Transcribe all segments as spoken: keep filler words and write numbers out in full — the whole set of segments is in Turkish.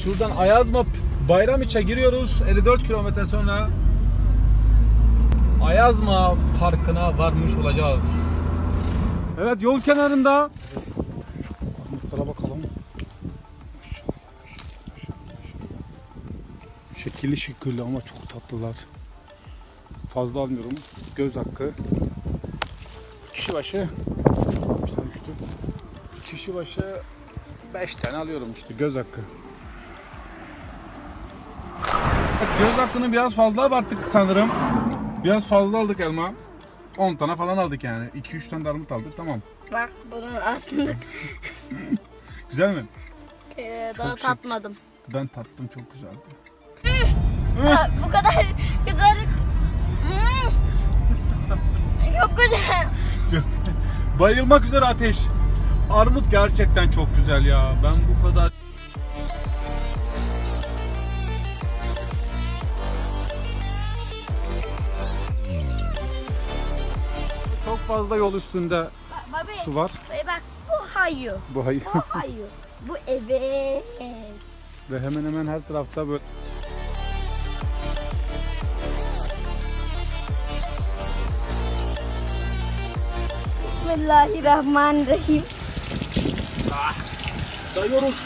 Şuradan Ayazma Bayramiç'e giriyoruz. elli dört kilometre sonra Ayazma Parkı'na varmış olacağız. Evet, yol kenarında. Armutlara bakalım. Şekilli şekilli ama çok tatlılar. Fazla almıyorum. Göz hakkı. Kişi başı Kişi başı beş tane alıyorum işte, göz hakkı. Göz hakkını biraz fazla abarttık sanırım. Biraz fazla aldık elma. on tane falan aldık yani. iki üç tane de armut aldık, tamam. Bak bunun aslında. Güzel mi? Ee, daha çok tatmadım. Şey, ben tattım, çok güzeldi. Aa, bu kadar yukarı. Çok güzel. Bayılmak üzere Ateş. Armut gerçekten çok güzel ya. Ben bu kadar... Çok fazla yol üstünde Ba babi, su var. Bak bu hayu. Bu hayır. Bu hayu. Bu evet. Ve hemen hemen her tarafta böyle... Bismillahirrahmanirrahim. Ah, dayıyoruz.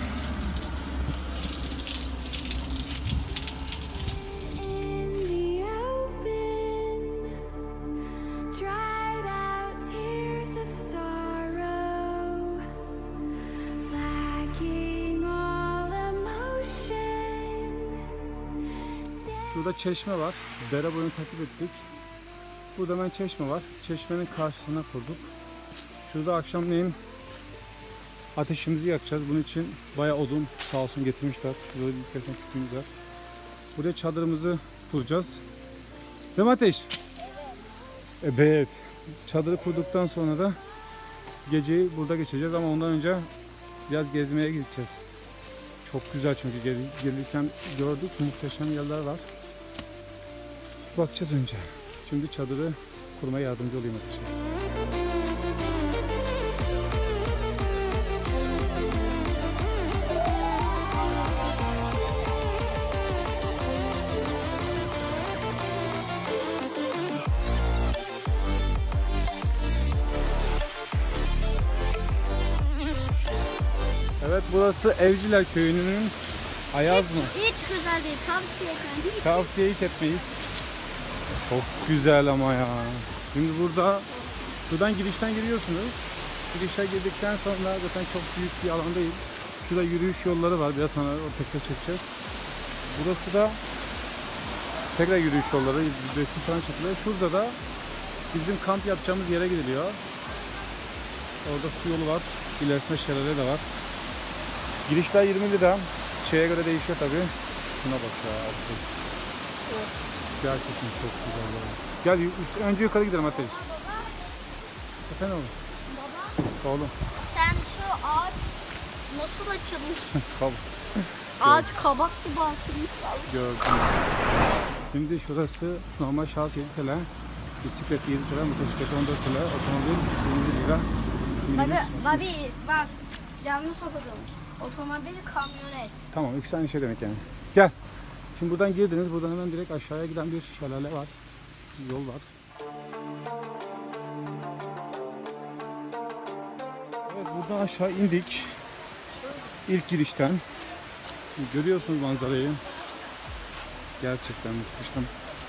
Şurada çeşme var. Dere boyunu takip ettik. Burada hemen çeşme var. Çeşmenin karşısına kurduk. Şurada akşamleyin ateşimizi yakacağız. Bunun için bayağı odun sağ olsun getirmişler. Böyle bir kesen kütüğümüz var. Buraya çadırımızı kuracağız. Değil mi Ateş? Evet. Evet. Çadırı kurduktan sonra da geceyi burada geçeceğiz ama ondan önce biraz gezmeye gideceğiz. Çok güzel çünkü gel gelirken gördük, muhteşem yerler var. Bakacağız önce. Şimdi çadırı kurmaya yardımcı olayım Ateş'e. Evet, burası Evciler Köyü'nün Ayazma. Hiç, hiç güzel değil. Tavsiye ederim. Hiç. Tavsiye hiç etmeyiz. Çok güzel ama ya. Şimdi burada şuradan girişten giriyorsunuz. Girişe girdikten sonra zaten çok büyük bir alan değil. Şurada yürüyüş yolları var. Biraz sonra ortaya çekeceğiz. Burası da tekrar yürüyüş yolları. Resim falan çekiliyor. Şurada da bizim kamp yapacağımız yere gidiliyor. Orada su yolu var. İlerisinde şelale de var. Girişler yirmi lira. Şeye göre değişiyor tabii. Şuna bak ya. Evet. Gerçekten çok güzel ya. Gel önce yukarı gidelim Ateş. Efendim oğlum? Baba. Oğlum. Sen şu ağaç nasıl açılmış? Kabak. Ağaç kabak gibi açılmış. Gördüm. Şimdi şurası normal şahıs yedi T L. Bisiklet yedi T L, motosiklet on dört T L, otomobil yirmi lira. Babi, babi bak yanlış okudum. Otomobil, kamyonet. Tamam, ikisi aynı şey demek yani. Gel. Şimdi buradan girdiniz. Buradan hemen direkt aşağıya giden bir şelale var. Bir yol var. Evet, buradan aşağı indik. İlk girişten. Şimdi görüyorsunuz manzarayı. Gerçekten muhteşem.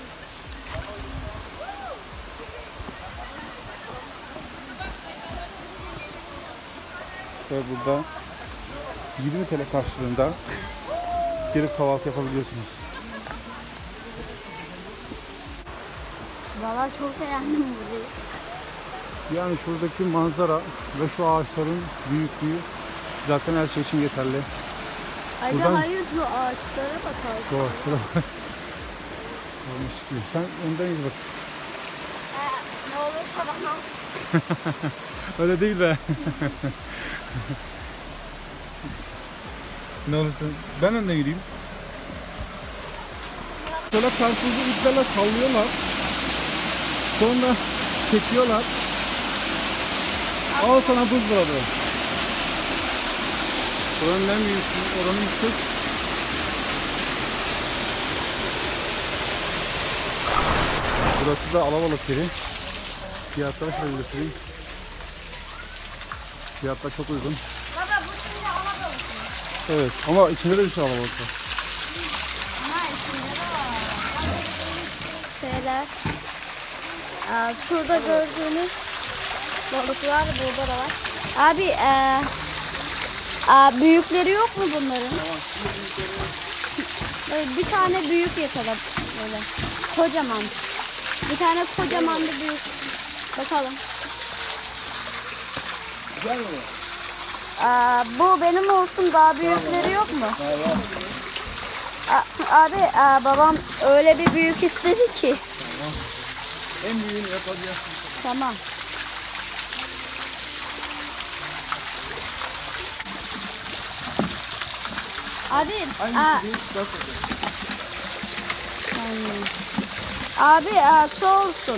Ve burada yirmi T L karşılığında girip kahvaltı yapabiliyorsunuz. Valla çok beğendim burayı. Yani şuradaki manzara ve şu ağaçların büyüklüğü zaten her şey için yeterli. Ayrıca Buradan... hayır şu ağaçlara bakalım. Doğru. Sen önden git bak. Ee, ne olursa bana olsun. Öyle değil be. Ne olursa ben önden gideyim. Şöyle karpuzu iplerle sallıyorlar. Sonra çekiyorlar. Al sana buz burada. Oranın en büyük, oranın sık Burası da alabalık yeri. Fiyatları şöyle göstereyim. Fiyatlar çok uygun. Baba bu şimdi alabalık mı? Evet ama içinde de bir şey alabalık var. Ha içinde de var. Şeyler. Aa, şurada gördüğünüz balıklar burada da var. Abi ee, aa, büyükleri yok mu bunların? Böyle bir tane büyük yakaladım böyle. Kocaman. Bir tane kocaman da büyük. Bakalım. Güzel mi? Aa, bu benim olsun, daha büyükleri yok mu? Tamam. A- abi aa, babam öyle bir büyük istedi ki. Tamam. En büyüğünü yapabilirsin. Tamam. Abi aa, Hangisi büyük? Bak bakalım. hmm. Abi aa, şu olsun.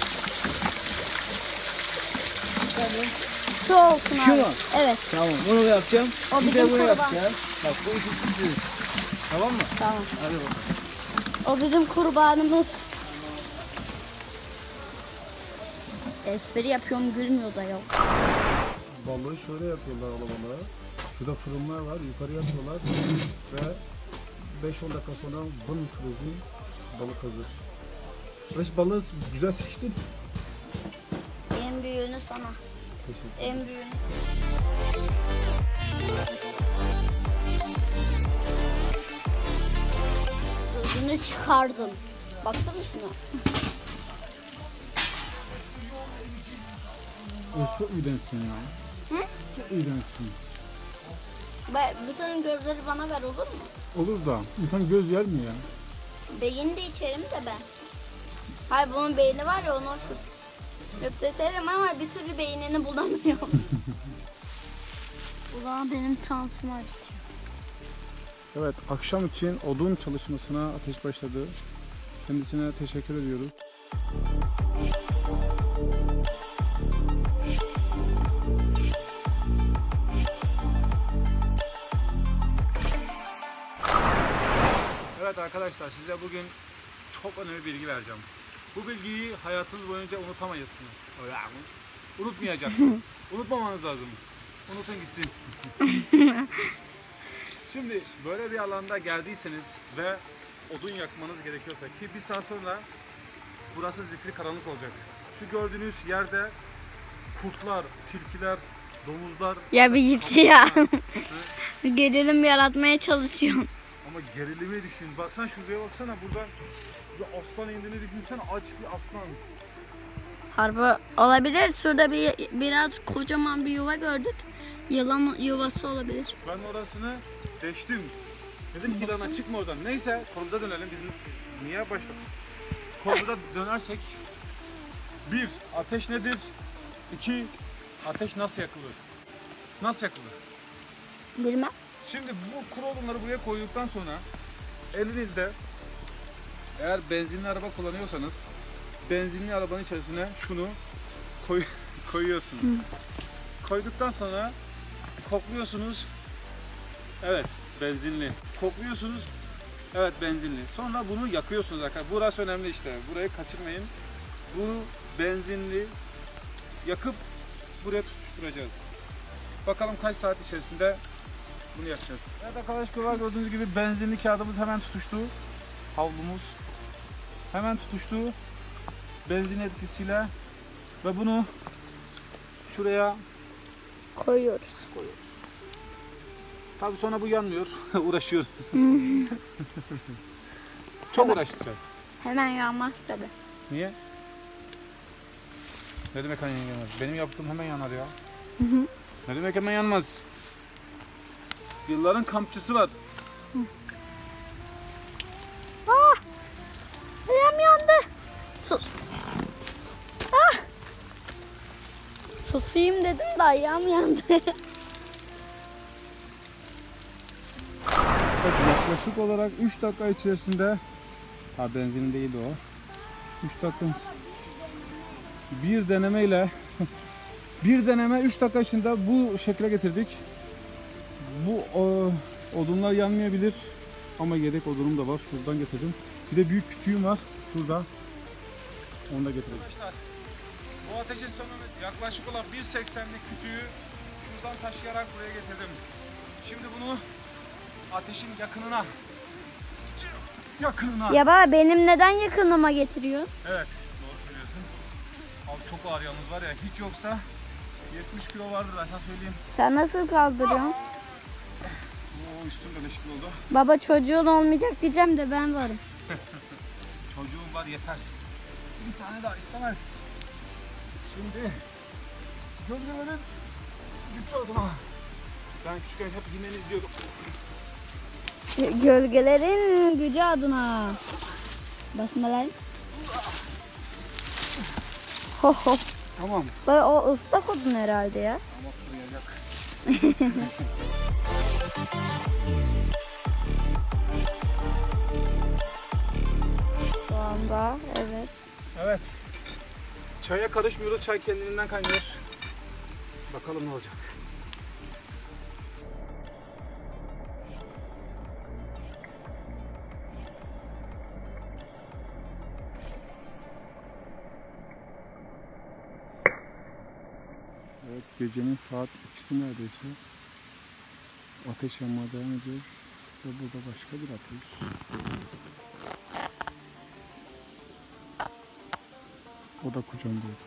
Tabii. Şu olsun Şu abi. mu? Evet. Tamam bunu da yapacağım. O bir bizim de bunu kurban. yapacağım. Bak bu ikisi sizin. Tamam mı? Tamam. Hadi bakalım. O bizim kurbanımız. Espri yapıyorum, gülmüyor da yok. Balığı şöyle yapıyorlar alabalığa. Şurada fırınlar var, yukarıya atıyorlar ve beş on dakika sonra bın kırızı balık hazır. Beş balığı güzel seçtin. En büyüğünü sana. Teşekkür. En büyüğünü. Gözünü çıkardım. Baksana şuna. Evet, çok iğrençsin ya. Hı? Çok iğrençsin. Be- bütün gözleri bana ver, olur mu? Olur da insan göz yer mi ya? Beyin de içerim de ben. Hayır, bunun beyni var ya, onu şu öpteterim ama bir türlü beynini bulamıyorum. O zaman benim şansım var. Evet, akşam için odun çalışmasına ateş başladı. Kendisine teşekkür ediyoruz. Evet arkadaşlar, size bugün çok önemli bir bilgi vereceğim. Bu bilgiyi hayatınız boyunca unutamayacaksınız. Unutmayacaksınız. Unutmamanız lazım. Unutun gitsin. Şimdi böyle bir alanda geldiyseniz ve odun yakmanız gerekiyorsa, ki bir saat sonra burası zifiri karanlık olacak. Şu gördüğünüz yerde kurtlar, tilkiler, domuzlar. Ya bir git ya. Gerilim yaratmaya çalışıyorum. Ama gerilimi düşün. Baksana şuraya baksana, burada bir aslan indiğini düşünsene, aç bir aslan. Harbi olabilir. Şurada bir biraz kocaman bir yuva gördük. Yılan yuvası olabilir. Ben orasını deştim. Dedim ki lan çıkma oradan. Neyse konumuza dönelim. Biz niye başladık? Konumuza dönersek, bir, ateş nedir? İki, ateş nasıl yakılır? Nasıl yakılır? Bilmem. Şimdi bu kuru odunları buraya koyduktan sonra elinizde, eğer benzinli araba kullanıyorsanız, benzinli arabanın içerisine şunu koy, koyuyorsunuz. Hı. Koyduktan sonra kokluyorsunuz. Evet, benzinli. Kokluyorsunuz. Evet, benzinli. Sonra bunu yakıyorsunuz arkadaşlar. Burası önemli işte. Burayı kaçırmayın. Bunu benzinli yakıp buraya tutuşturacağız. Bakalım kaç saat içerisinde bunu yakacağız. Evet arkadaşlar, gördüğünüz gibi benzinli kağıdımız hemen tutuştu. Havlumuz hemen tutuştu. Benzin etkisiyle ve bunu şuraya Koyuyoruz. koyuyoruz. Tabii sonra bu yanmıyor. Uğraşıyoruz. Çok uğraşacağız. Hemen yanmaz tabii. Niye? Ne demek hemen yanmaz? Benim yaptığım hemen yanar ya. Hı hı. Ne demek hemen yanmaz? Yılların kampçısı var. Ah! Ayağım yandı. Sus. Ah! Susayım dedim de ayağım yandı. Evet, yaklaşık olarak üç dakika içerisinde, ha benzinin değildi o. üç dakika bir denemeyle bir deneme üç dakika içinde bu şekle getirdik. Bu o, odunlar yanmayabilir ama yedek odunum da var. Şuradan getirdim. Bir de büyük kütüğüm var şurada. Onu da getireceğiz. Arkadaşlar bu ateşin sonumuz yaklaşık olan bir seksenlik kütüğü şuradan taşıyarak buraya getirdim. Şimdi bunu ateşin yakınına yakınına. Ya baba benim neden yakınıma getiriyorsun? Evet, doğru söylüyorsun. Abi çok ağır yalnız var ya, hiç yoksa yetmiş kilo vardır ben sana söyleyeyim. Sen nasıl kaldırıyorsun? Oo, üstüm de leşik oldu. Baba çocuğun olmayacak diyeceğim de ben varım. Çocuğum var yeter. Bir tane daha istemez. Şimdi gölgelerin güçlü adına. Ben küçükken hep He-Man'i izliyordum. Gölgelerin gücü adına. Basma lan. Ho ho. Tamam. Baba o ıslak odun herhalde ya. Ama kuruyacak. Şu anda evet. Evet. Çaya karışmıyoruz. Çay kendiliğinden kaynıyor. Bakalım ne olacak. Evet, gecenin saat ikisi neredeyse. Ateş yanmaya devam ediyor. Ve burada başka bir ateş. O da kucağımdaydı.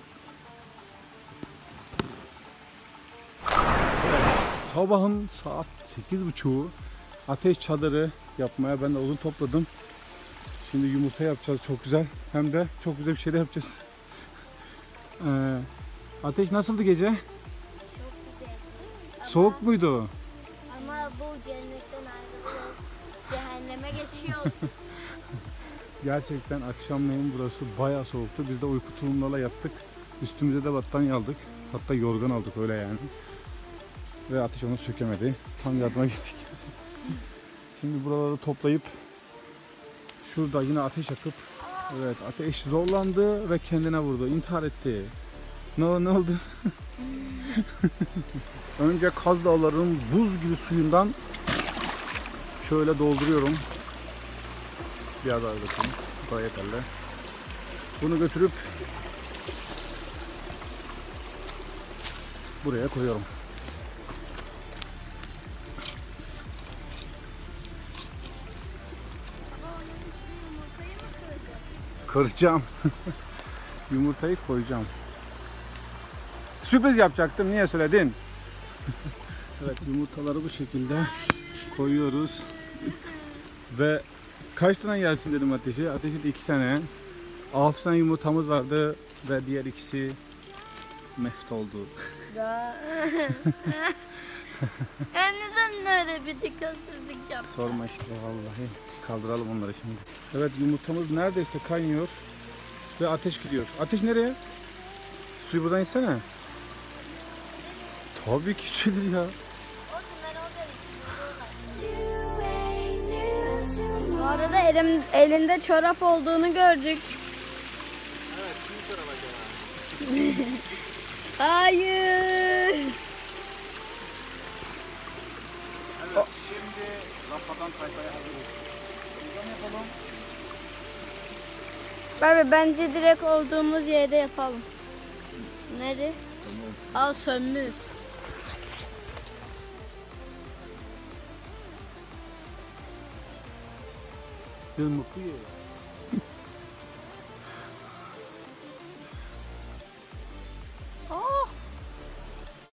Sabahın saat sekiz buçuğu ateş çadırı yapmaya ben de odun topladım. Şimdi yumurta yapacağız, çok güzel. Hem de çok güzel bir şey de yapacağız. Ee, ateş nasıldı gece? Çok güzel. Soğuk muydu? Ama bu cennetten ayrılıyoruz. Cehenneme geçiyoruz. Gerçekten akşamleyin burası bayağı soğuktu. Biz de uyku tulumlarla yattık. Üstümüze de battaniye aldık. Hatta yorgan aldık öyle yani. Ve ateş onu sökemedi. Tam yardıma gittik. Şimdi buraları toplayıp şurada yine ateş yakıp, evet, ateş zorlandı ve kendine vurdu. İntihar etti. Ne, ne oldu? Önce Kaz Dağları'nın buz gibi suyundan şöyle dolduruyorum. Biraz daha bakayım. Bu da yeterli. Bunu götürüp buraya koyuyorum. Kıracağım. Yumurtayı koyacağım. Sürpriz yapacaktım. Niye söyledin? Evet, yumurtaları bu şekilde koyuyoruz. Ve kaç tane gelsin dedim ateşi. Ateşi de iki tane. Altı tane yumurtamız vardı ve diğer ikisi meft oldu. Neden öyle bir dikkatsizlik yaptın? Sorma işte vallahi. Kaldıralım onları şimdi. Evet, yumurtamız neredeyse kaynıyor ve ateş gidiyor. Ateş nereye? Suyu buradan içsene. Tabii ki içilir ya. Bu arada elim, elinde çorap olduğunu gördük. Evet, kim çorap acaba? Hayır. Evet, şimdi rampadan tayfaya hazırız. Buradan yapalım. Baba bence direkt olduğumuz yerde yapalım. Nerede? Al sönmüş. Bir mutlu ye.